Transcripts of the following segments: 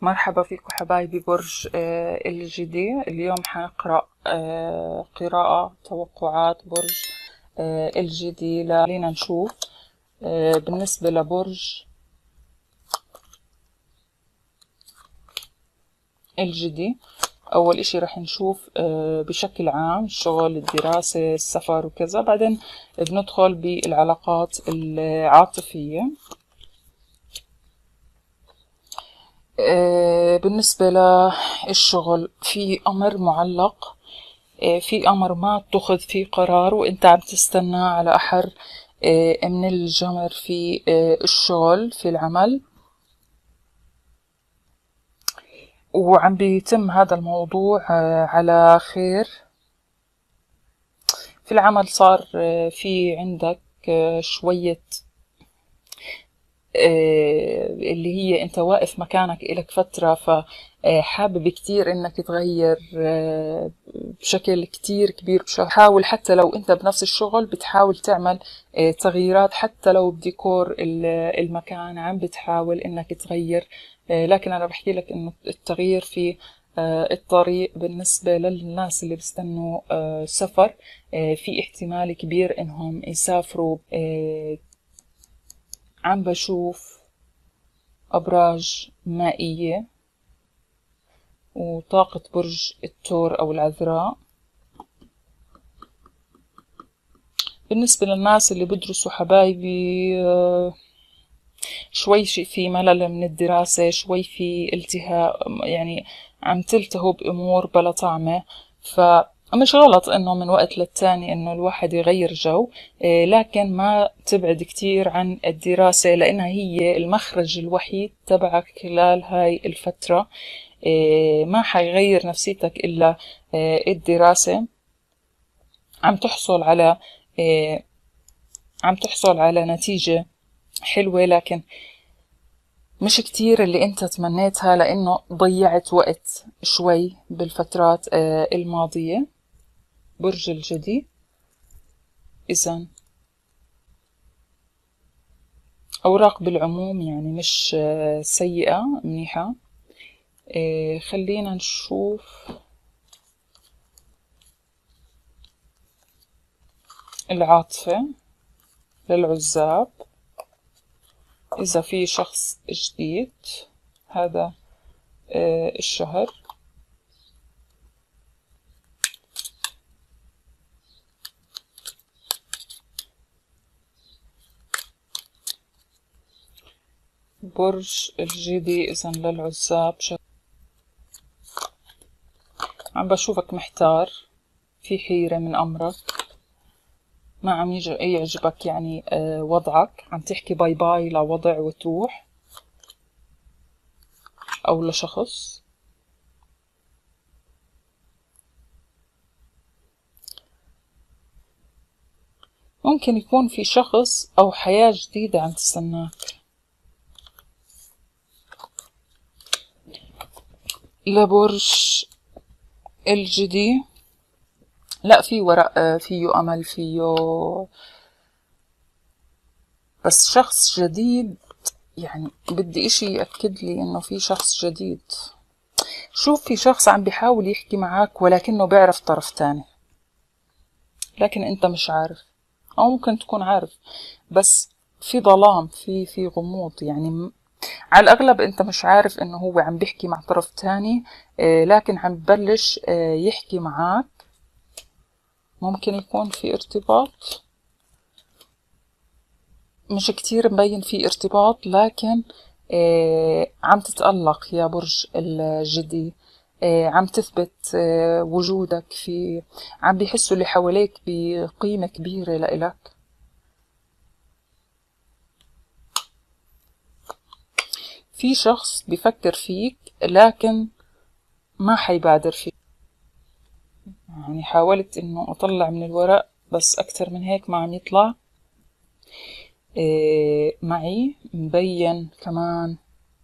مرحبا فيكم حبايبي برج الجدي. اليوم حنقرأ قراءة توقعات برج الجدي. خلينا نشوف بالنسبة لبرج الجدي. أول إشي رح نشوف بشكل عام الشغل، الدراسة، السفر وكذا، بعدين بندخل بالعلاقات العاطفية. بالنسبة للشغل في أمر معلق، في أمر ما اتخذ فيه قرار وانت عم تستنى على أحر من الجمر في الشغل، في العمل، وعم بيتم هذا الموضوع على خير. في العمل صار في عندك شوية اللي هي انت واقف مكانك إلك فترة، فحابب كتير انك تغير بشكل كتير كبير. حاول حتى لو انت بنفس الشغل بتحاول تعمل تغييرات، حتى لو بديكور المكان عم بتحاول انك تغير. لكن انا بحكي لك انه التغيير في الطريق بالنسبة للناس اللي بيستنوا سفر، في احتمال كبير انهم يسافروا. عم بشوف أبراج مائية وطاقة برج الثور أو العذراء. بالنسبة للناس اللي بدرسوا حبايبي، شوي في ملل من الدراسة، شوي في التهاء، يعني عم تلتهوا بأمور بلا طعمة. فمش غلط انه من وقت للتاني انه الواحد يغير جو، لكن ما تبعد كتير عن الدراسة، لانها هي المخرج الوحيد تبعك خلال هاي الفترة. ما حيغير نفسيتك الا الدراسة. عم تحصل على نتيجة حلوة، لكن مش كتير اللي انت تمنيتها، لانه ضيعت وقت شوي بالفترات الماضية. برج الجدي اذا اوراق بالعموم يعني مش سيئة، منيحة. خلينا نشوف العاطفة للعزاب. اذا في شخص جديد هذا الشهر، برج الجدي إذن للعزاب عم بشوفك محتار، في حيرة من أمرك، ما عم يعجبك يعني وضعك، عم تحكي باي باي لوضع وتروح أو لشخص. ممكن يكون في شخص أو حياة جديدة عم تستناك. لبرج الجدي لا، في ورق، فيه أمل، فيه بس شخص جديد. يعني بدي إشي يأكد لي إنه في شخص جديد. شوف، في شخص عم بيحاول يحكي معك ولكنه بيعرف طرف تاني، لكن أنت مش عارف، أو ممكن تكون عارف بس في ظلام، في غموض. يعني على الأغلب أنت مش عارف إنه هو عم بيحكي مع طرف تاني، لكن عم ببلش يحكي معك. ممكن يكون في ارتباط، مش كتير مبين في ارتباط، لكن عم تتألق يا برج الجدي. عم تثبت وجودك في، عم بيحسوا اللي حواليك بقيمة كبيرة لإلك. في شخص بيفكر فيك لكن ما حيبادر فيك. يعني حاولت انه اطلع من الورق بس اكتر من هيك ما عم يطلع. معي مبين كمان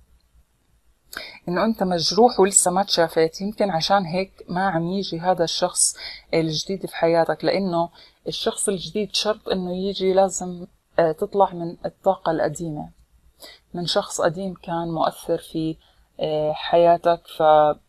انه انت مجروح ولسه ما تشافيت، يمكن عشان هيك ما عم يجي هذا الشخص الجديد في حياتك، لانه الشخص الجديد شرط انه يجي لازم تطلع من الطاقة القديمة، من شخص قديم كان مؤثر في حياتك. فلما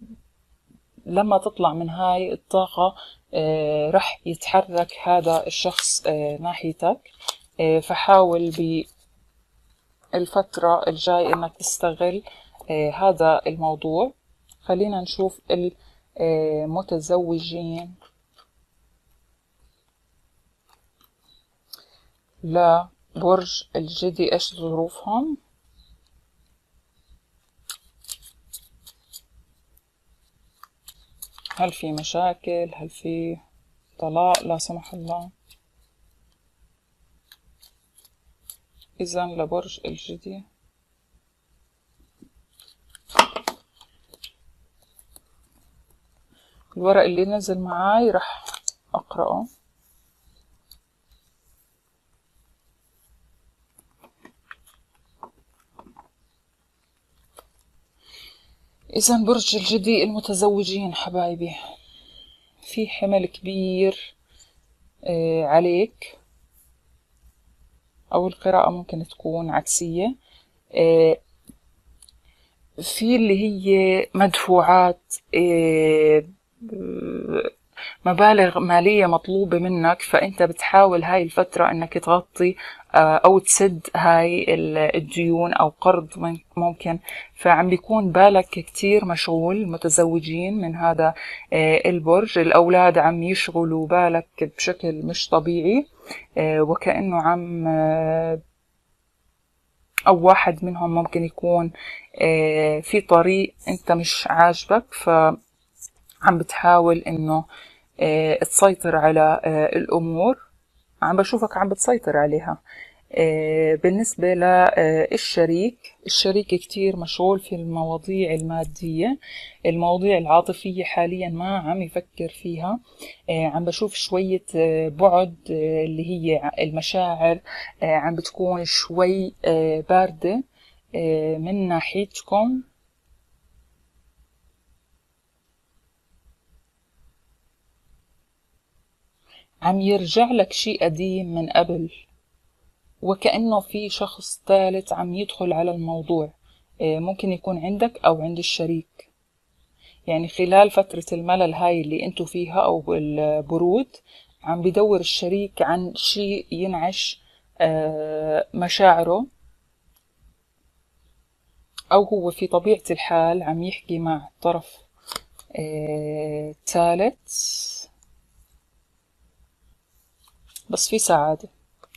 تطلع من هاي الطاقة رح يتحرك هذا الشخص ناحيتك. فحاول بالفترة الجاي انك تستغل هذا الموضوع. خلينا نشوف المتزوجين لبرج الجدي ايش ظروفهم. هل في مشاكل؟ هل في طلاق لا سمح الله؟ إذا لبرج الجدي الورق اللي نزل معاي رح أقرأه. إذا برج الجدي المتزوجين حبايبي، في حمل كبير عليك، أو القراءة ممكن تكون عكسية. في اللي هي مدفوعات، مبالغ مالية مطلوبة منك، فأنت بتحاول هاي الفترة أنك تغطي أو تسد هاي الديون أو قرض ممكن. فعم بيكون بالك كتير مشغول. متزوجين من هذا البرج، الأولاد عم يشغلوا بالك بشكل مش طبيعي، وكأنه عم أو واحد منهم ممكن يكون في طريق أنت مش عاجبك، فعم بتحاول إنه تسيطر على الأمور. عم بشوفك عم بتسيطر عليها. بالنسبة للشريك، الشريك كتير مشغول في المواضيع المادية. المواضيع العاطفية حاليا ما عم يفكر فيها. عم بشوف شوية بعد، اللي هي المشاعر عم بتكون شوي باردة من ناحيتكم. عم يرجع لك شيء قديم من قبل، وكأنه في شخص ثالث عم يدخل على الموضوع. ممكن يكون عندك أو عند الشريك. يعني خلال فترة الملل هاي اللي انتو فيها أو البرود، عم بدور الشريك عن شيء ينعش مشاعره، أو هو في طبيعة الحال عم يحكي مع طرف ثالث. بس في سعادة،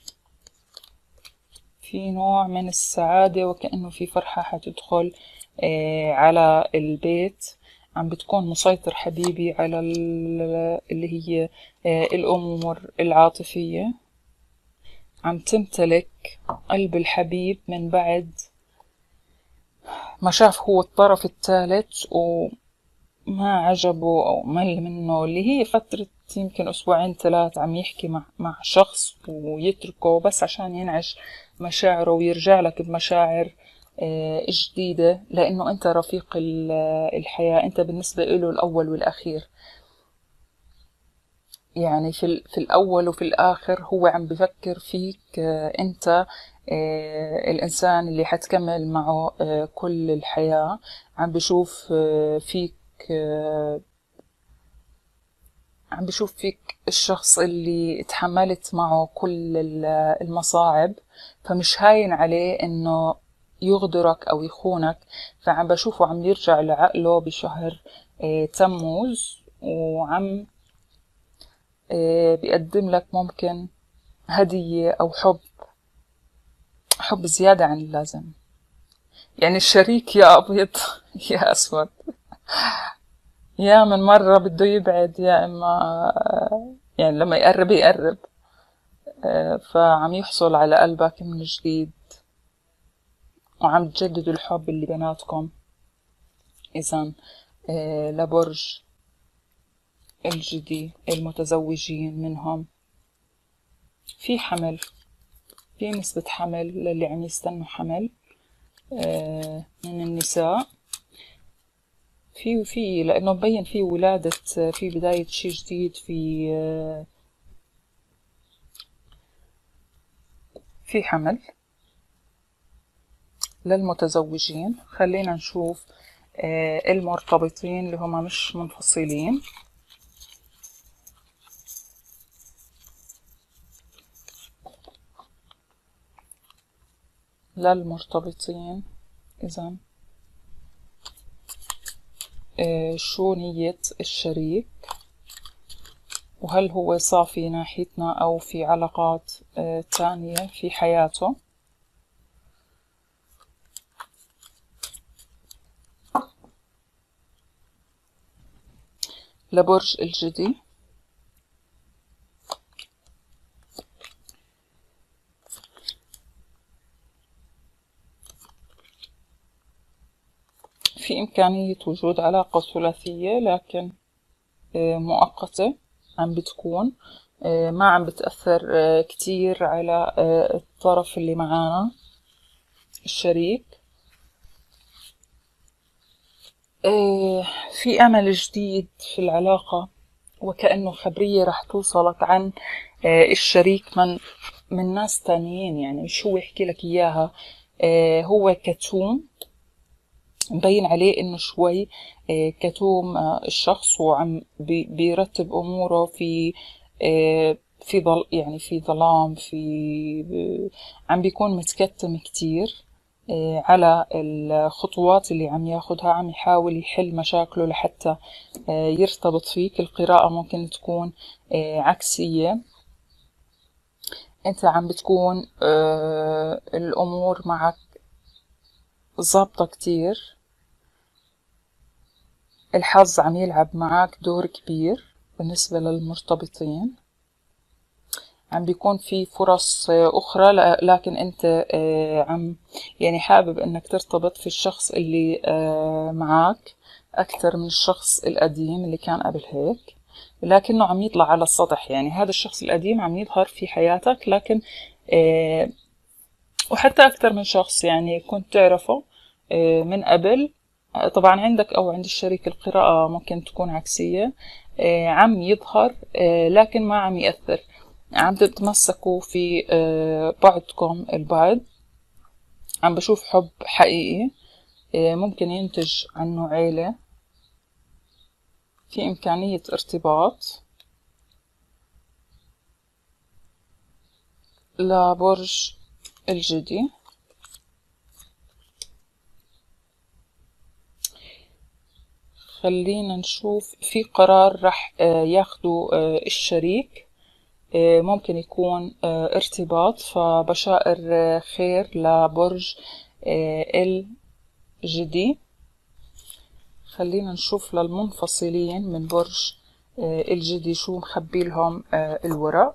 في نوع من السعادة، وكأنه في فرحة حتدخل على البيت. عم بتكون مسيطر حبيبي على اللي هي الأمور العاطفية. عم تمتلك قلب الحبيب من بعد ما شاف هو الطرف الثالث وما عجبه أو مل منه، اللي هي فترة يمكن أسبوعين 3 عم يحكي مع شخص ويتركه بس عشان ينعش مشاعره ويرجع لك بمشاعر جديدة، لأنه أنت رفيق الحياة. أنت بالنسبة له الأول والأخير. يعني في الأول وفي الآخر هو عم بفكر فيك. أنت الإنسان اللي حتكمل معه كل الحياة. عم بشوف فيك عم بشوف فيك الشخص اللي تحملت معه كل المصاعب، فمش هاين عليه انه يغدرك او يخونك. فعم بشوفه عم يرجع لعقله بشهر تموز، وعم بيقدم لك ممكن هدية او حب زيادة عن اللازم. يعني الشريك يا ابيض يا اسود، يا من مرة بده يبعد، يا اما يعني لما يقرب يقرب. فعم يحصل على قلبك من جديد، وعم تجددوا الحب اللي بيناتكم. إذن لبرج الجدي المتزوجين منهم، في حمل، في نسبة حمل للي عم يستنوا حمل من النساء. في لأنه مبين في ولادة، في بداية شي جديد، في حمل. للمتزوجين. خلينا نشوف المرتبطين اللي هما مش منفصلين. للمرتبطين إذن شو نية الشريك، وهل هو صافي ناحيتنا أو في علاقات تانية في حياته. لبرج الجدي في إمكانية وجود علاقة ثلاثية لكن مؤقتة عم بتكون، ما عم بتأثر كتير على الطرف اللي معانا الشريك. في أمل جديد في العلاقة، وكأنه خبرية رح توصلك عن الشريك من ناس تانيين، يعني مش هو يحكي لك إياها. هو كتوم، مبين عليه إنه شوي كتوم الشخص، وعم بيرتب أموره في يعني في ظلام، عم بيكون متكتم كتير على الخطوات اللي عم ياخدها، عم يحاول يحل مشاكله لحتى يرتبط فيك. القراءة ممكن تكون عكسية، انت عم بتكون الأمور معك ظابطة كتير، الحظ عم يلعب معك دور كبير. بالنسبة للمرتبطين عم بيكون في فرص أخرى، لكن أنت عم يعني حابب أنك ترتبط في الشخص اللي معك أكثر من الشخص القديم اللي كان قبل هيك، لكنه عم يطلع على السطح. يعني هذا الشخص القديم عم يظهر في حياتك، لكن وحتى أكثر من شخص يعني كنت تعرفه من قبل. طبعا عندك أو عند الشريك القراءة ممكن تكون عكسية، عم يظهر لكن ما عم يأثر. عم تتمسكوا في بعضكم البعض. عم بشوف حب حقيقي ممكن ينتج عنه عيلة، في إمكانية ارتباط. لبرج الجدي خلينا نشوف في قرار رح ياخده الشريك، ممكن يكون ارتباط، فبشائر خير لبرج الجدي. خلينا نشوف للمنفصلين من برج الجدي شو مخبي لهم الورق.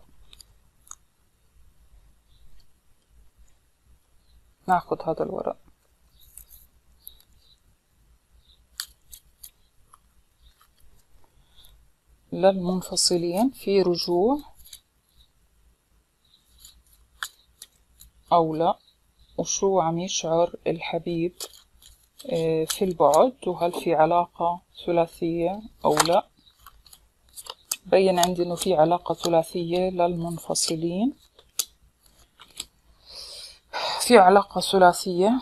ناخد هذا الورق. للمنفصلين في رجوع أو لا، وشو عم يشعر الحبيب في البعد، وهل في علاقة ثلاثية أو لا. بين عندي إنه في علاقة ثلاثية للمنفصلين، في علاقة ثلاثية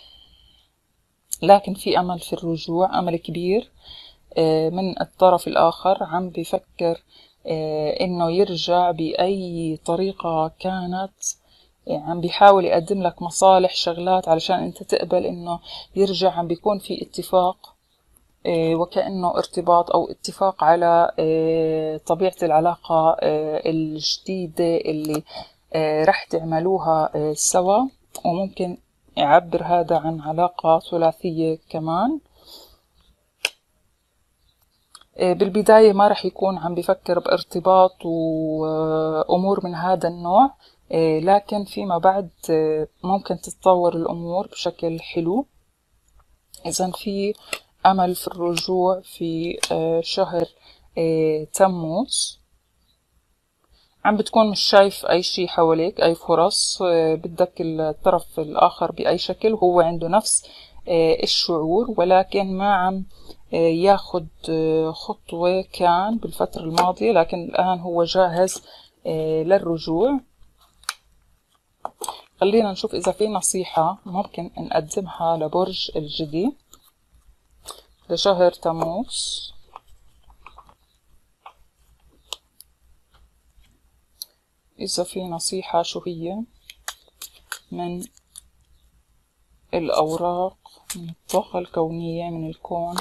لكن في أمل في الرجوع، أمل كبير من الطرف الآخر. عم بفكر إنه يرجع بأي طريقة كانت، عم بيحاول يقدم لك مصالح شغلات علشان انت تقبل انه يرجع. عم بيكون في اتفاق وكأنه ارتباط او اتفاق على طبيعة العلاقة الجديدة اللي رح تعملوها سوا، وممكن يعبر هذا عن علاقة ثلاثية كمان. بالبداية ما رح يكون عم بفكر بارتباط وأمور من هذا النوع، لكن فيما بعد ممكن تتطور الأمور بشكل حلو. إذن في أمل في الرجوع في شهر تموز. عم بتكون مش شايف أي شي حواليك، أي فرص، بدك الطرف الآخر بأي شكل، وهو عنده نفس الشعور، ولكن ما عم ياخد خطوة كان بالفترة الماضية، لكن الآن هو جاهز للرجوع. خلينا نشوف إذا في نصيحة ممكن نقدمها لبرج الجدي لشهر تموز. إذا في نصيحة شو هي من الأوراق، من الطاقة الكونية، من الكون.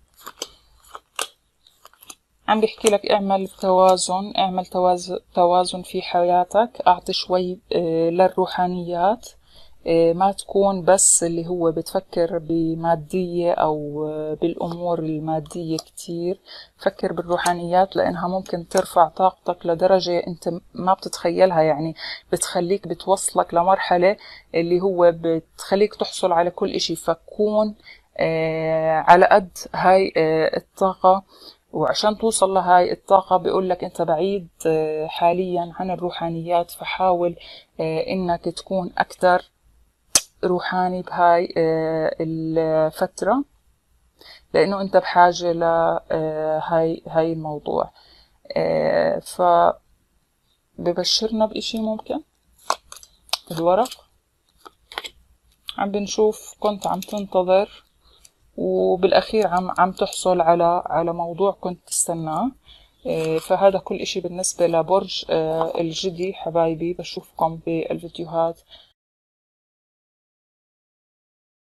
عم بيحكي لك اعمل توازن، اعمل توازن في حياتك، اعطي شوي للروحانيات، ما تكون بس اللي هو بتفكر بمادية او بالامور المادية كتير. فكر بالروحانيات لانها ممكن ترفع طاقتك لدرجة انت ما بتتخيلها، يعني بتخليك بتوصلك لمرحلة اللي هو بتخليك تحصل على كل اشي. فكون على قد هاي الطاقة، وعشان توصل لهاي الطاقة بيقول لك انت بعيد حاليا عن الروحانيات، فحاول انك تكون اكثر روحاني بهاي الفترة، لانه انت بحاجة هاي الموضوع. فببشرنا باشي ممكن الورق. عم بنشوف كنت عم تنتظر وبالأخير عم تحصل على موضوع كنت تستناه. فهذا كل إشي بالنسبة لبرج الجدي حبايبي. بشوفكم بالفيديوهات